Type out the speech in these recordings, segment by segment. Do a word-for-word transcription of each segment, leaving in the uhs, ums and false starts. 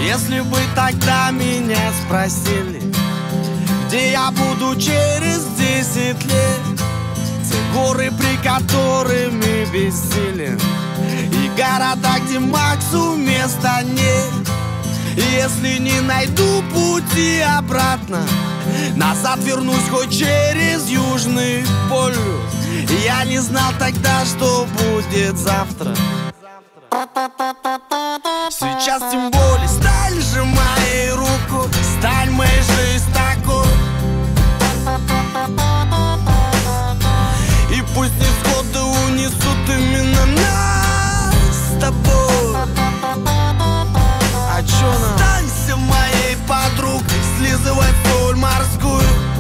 Если бы тогда меня спросили, где я буду через десять лет, те горы, при которыми бессилен, и города, где Максу места нет. И если не найду пути обратно, назад вернусь хоть через Южный полюс. Я не знал тогда, что будет завтра. Сейчас тем более сталь же моей руку, сталь моей жизнь такой. И пусть невзгоды унесут именно нас с тобой. А чё нам? Останься моей подругой, слизывай соль морскую.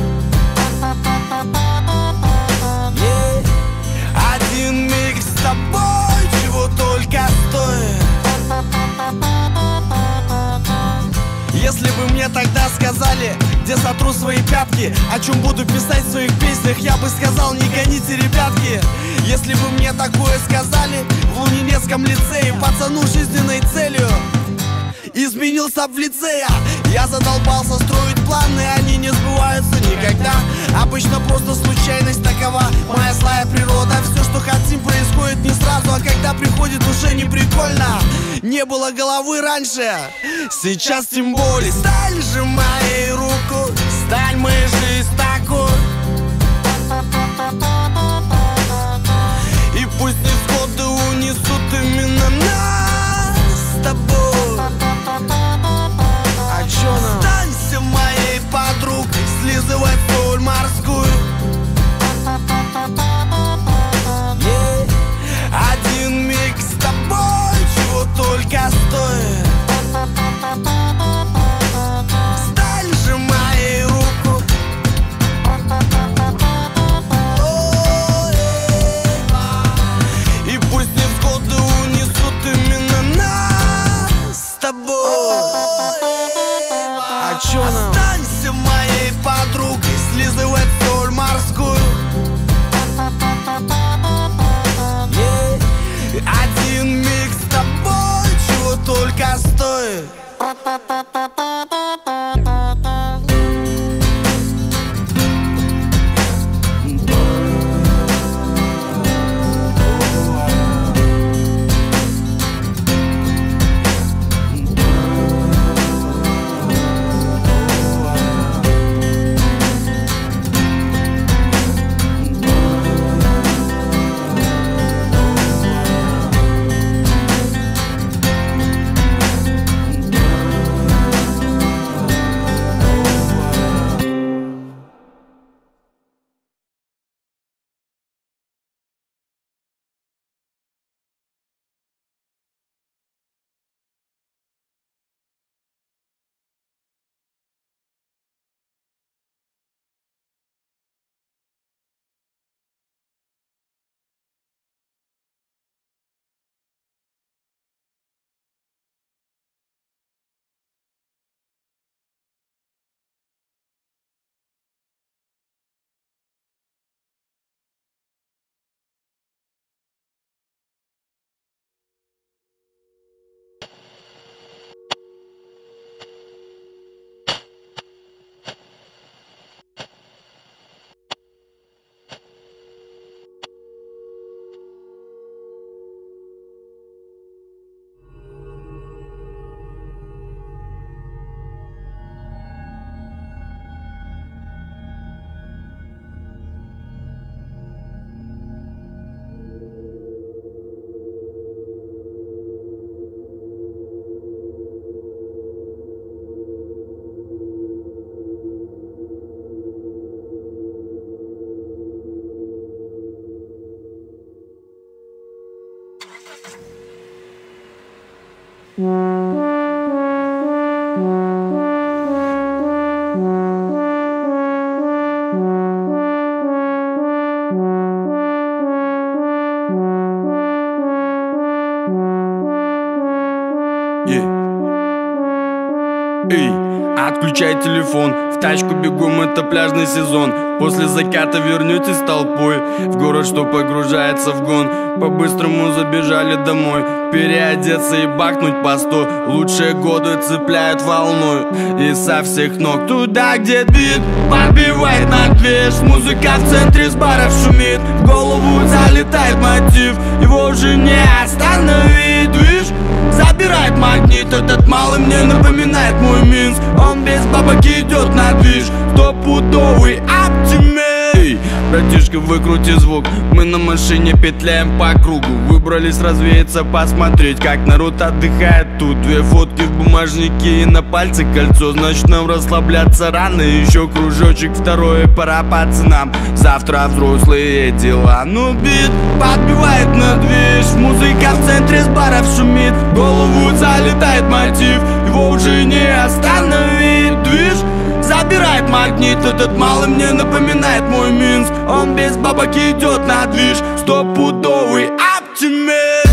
Yeah. Один миг с тобой, чего только стоит. Если бы мне тогда сказали, где сотру свои пятки, о чем буду писать в своих песнях, я бы сказал: не гоните, ребятки. Если бы мне такое сказали в Лунинецком лицее, пацану жизненной целью изменился в лице. Я задолбался строить планы, они не сбываются никогда. Обычно просто случайность такова, моя злая природа. Все, что хотим, происходит не сразу, а когда приходит, уже не прикольно. Не было головы раньше, сейчас тем более. Сталь же моей руку, сталь моей жизнь такой. И пусть невзгоды унесут именно нас с тобой. А чё нам? Останься моей подругой, слизывай соль морскую. Yeah. Один миг с тобой, чего только стоит. Сталь же моей руку. И пусть невзгоды унесут именно нас с тобой. А чё нам? Останься моей подругой, слизывай соль морскую. Yeah. Один миг с тобой, чего только стоит. Эй, отключай телефон, в тачку бегом, это пляжный сезон. После заката вернетесь толпой в город, что погружается в гон. По-быстрому забежали домой, переодеться и бахнуть по сто. Лучшие годы цепляют волной и со всех ног. Туда, где бит подбивает на движ, музыка в центре с баров шумит. В голову залетает мотив, его уже не остановить. Движ забирает магнит, этот малый мне напоминает мой Минск. Он без бабок идет на движ, стопудовый оптимист. Братишка, выкрути звук, мы на машине петляем по кругу. Выбрались развеяться, посмотреть, как народ отдыхает тут. Две фотки в бумажнике и на пальце кольцо, значит нам расслабляться рано. Еще кружочек второй, пора пацанам, завтра взрослые дела. Ну бит подбивает на движ, музыка в центре с баров шумит. В голову залетает мотив, его уже не остановить. Движ забирает магнит, этот малый мне напоминает мой Минск. Он без бабок идет на движ, стопудовый оптимист.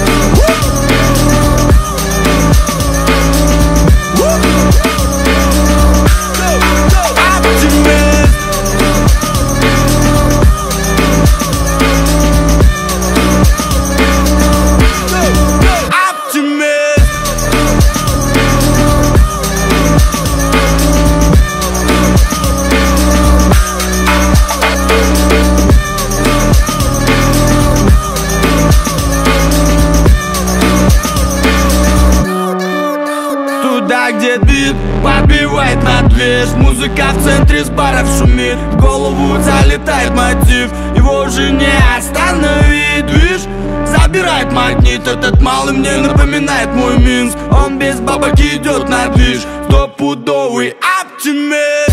Где бит подбивает на движ, музыка в центре с баров шумит. В голову залетает мотив, его уже не остановить. Движ забирает магнит, этот малый мне напоминает мой Минск. Он без бабок идет на движ, стопудовый оптимист.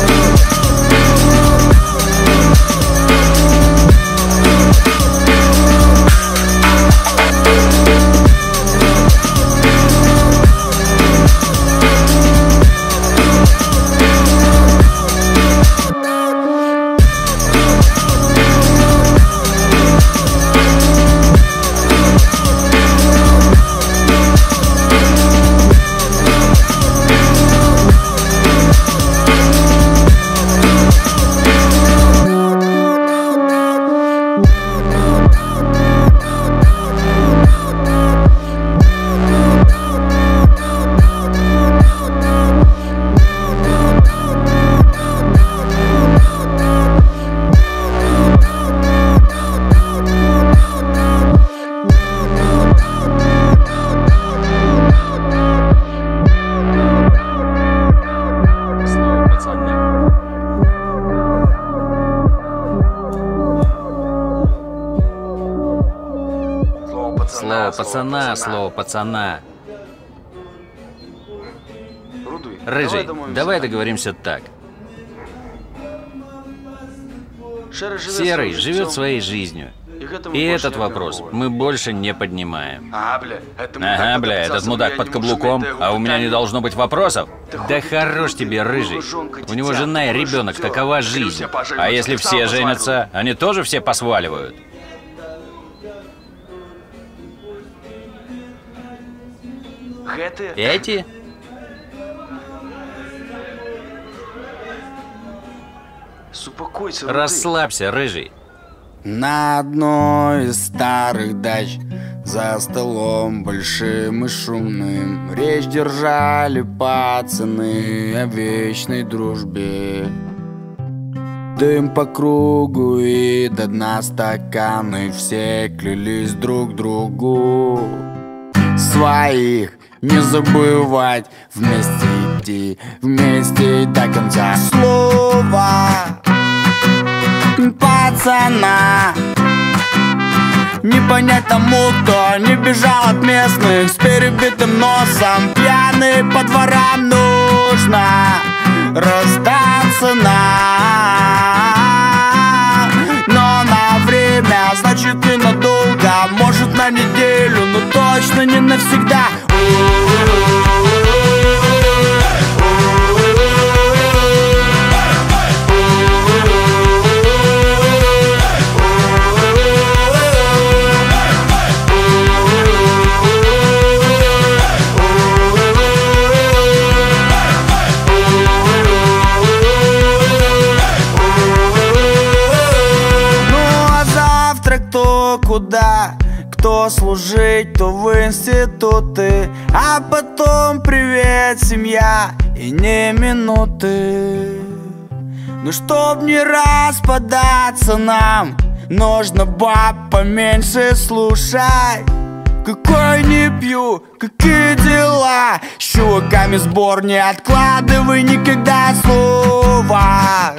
Слово пацана, слово пацана. Рыжий, давай договоримся так. Серый живет своей жизнью. И этот вопрос мы больше не поднимаем. Ага, бля, этот мудак под каблуком, а у меня не должно быть вопросов? Да хорош тебе, Рыжий. У него жена и ребенок, такова жизнь. А если все женятся, они тоже все посваливают? Эти? Расслабься, Рыжий. На одной из старых дач за столом большим и шумным речь держали пацаны о вечной дружбе. Дым по кругу и до дна стаканы, все клялись друг другу своих не забывать, вместе идти, вместе до конца. Слово пацана не понять тому, кто не бежал от местных с перебитым носом. Пьяный по дворам, нужно расстаться нам. Но на время, значит и надолго, может на неделю, но точно не навсегда. куда, кто служить, то в институты, а потом привет, семья, и не минуты. Ну чтоб не распадаться нам, нужно баб поменьше слушать. Какой не пью, какие дела, с чуваками сбор не откладывай никогда слова.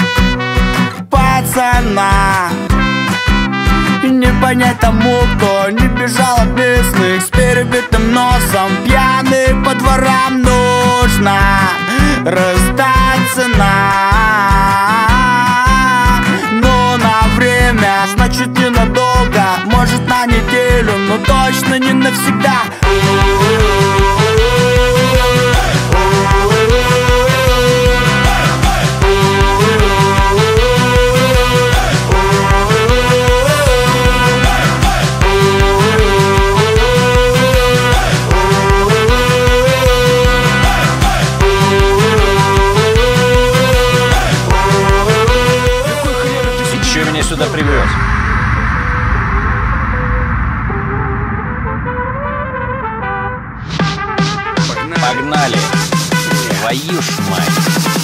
Пацана не понять тому, кто не бежал от местных с перебитым носом. Пьяный по дворам, нужно расстаться нам. Но на время, значит ненадолго, может на неделю, но точно не навсегда. Сюда привез. Погнали. Погнали. Твою ж мать.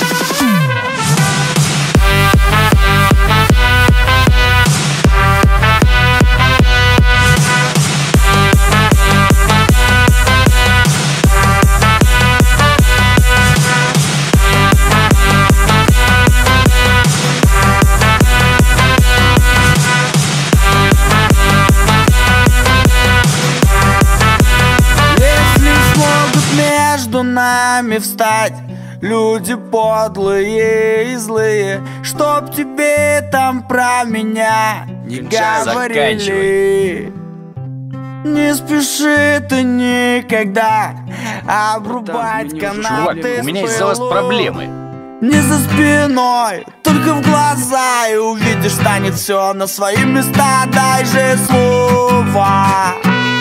Нами встать люди подлые и злые, чтоб тебе там про меня не говорили. Не спеши ты никогда обрубать канаты. У меня из-за вас проблемы. Не за спиной, только в глаза, и увидишь, станет все на свои места. Дай же слово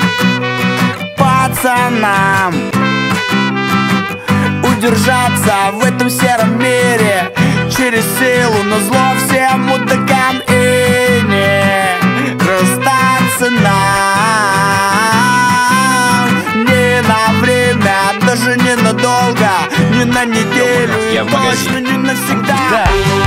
пацанам удержаться в этом сером мире через силу, но зло всем мудакам и не расстаться нам. Не на время, даже не надолго, не на неделю и точно не навсегда. Да.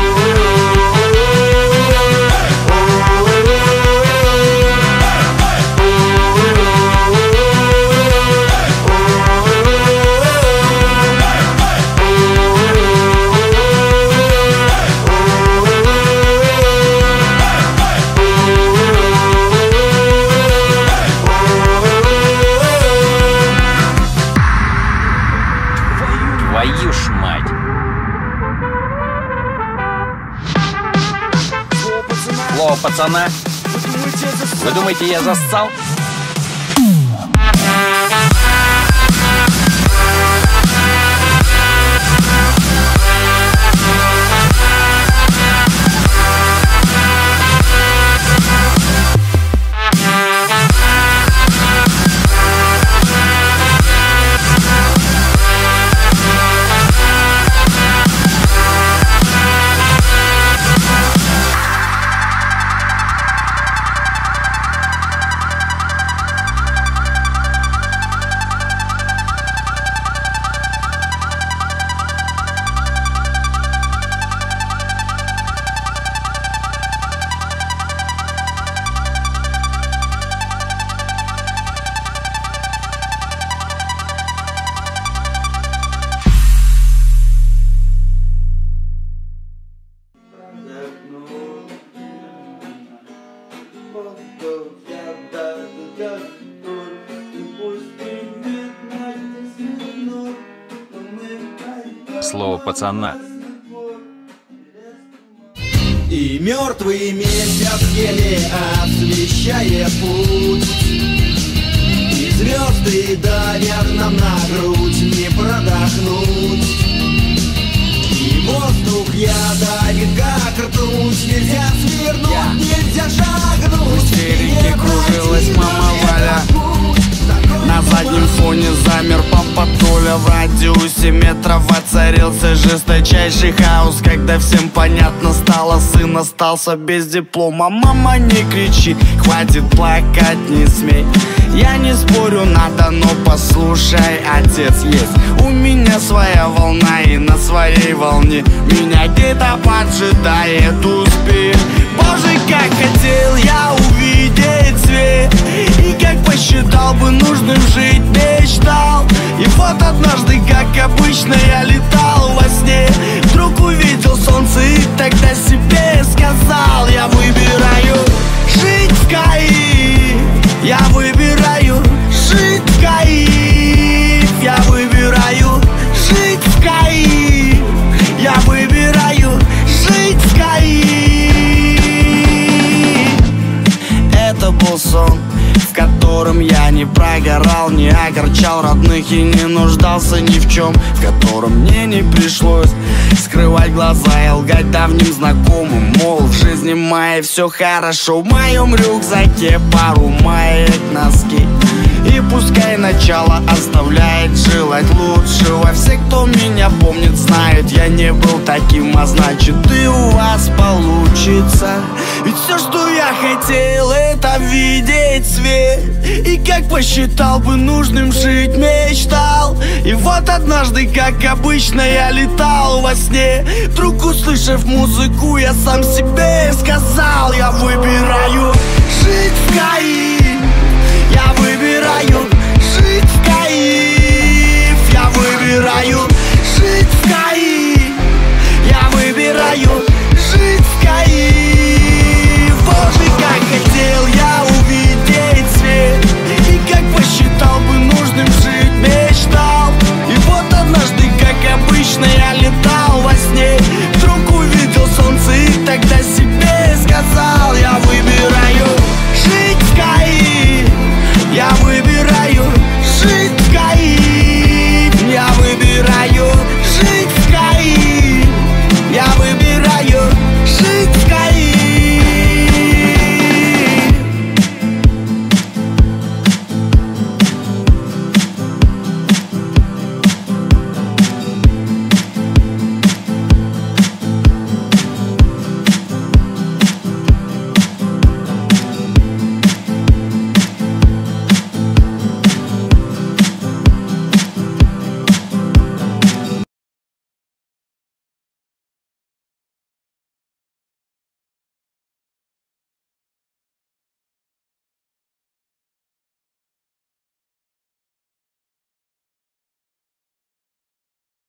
Твою ж мать. Слово пацана. Вы думаете, я зассал? Слово пацана. И мертвые месяц еле освещая путь, и звезды давят нам на грудь, не продохнуть. И воздух ядовит, как ртуть, нельзя свернуть, нельзя шагнуть. В истерике кружилась мама Валя, на заднем фоне замер папа Толя. в радиусе метров воцарился жесточайший хаос, когда всем понятно стало, сын остался без диплома. Мама, не кричи, хватит плакать, не смей. Я не спорю, надо, но послушай, отец есть. У меня своя волна, и на своей волне меня где-то поджидает успех. Боже, как хотел я увидеть свет, и как посчитал бы нужным жить, мечтал. И вот однажды, как обычно, я летал во сне, вдруг увидел солнце и тогда себе сказал: я выбираю жить в кайф, я выбираю жить в кайф, я выбираю жить в кайф, я выбираю жить в кайф. Это был сон, в котором я не прогорал, не огорчал родных и не нуждался ни в чем, в котором мне не пришлось скрывать глаза и лгать давним знакомым, мол, в жизни моей все хорошо. В моем рюкзаке пару маек, носки, и пускай начало оставляет желать лучшего. Все, кто меня помнит, знают, я не был таким, а значит и у вас получится. Ведь все, что я хотел, это видеть свет, и как посчитал бы нужным жить, мечтал. И вот однажды, как обычно, я летал во сне, вдруг услышав музыку, я сам себе сказал: я выбираю жить в кайф, я выбираю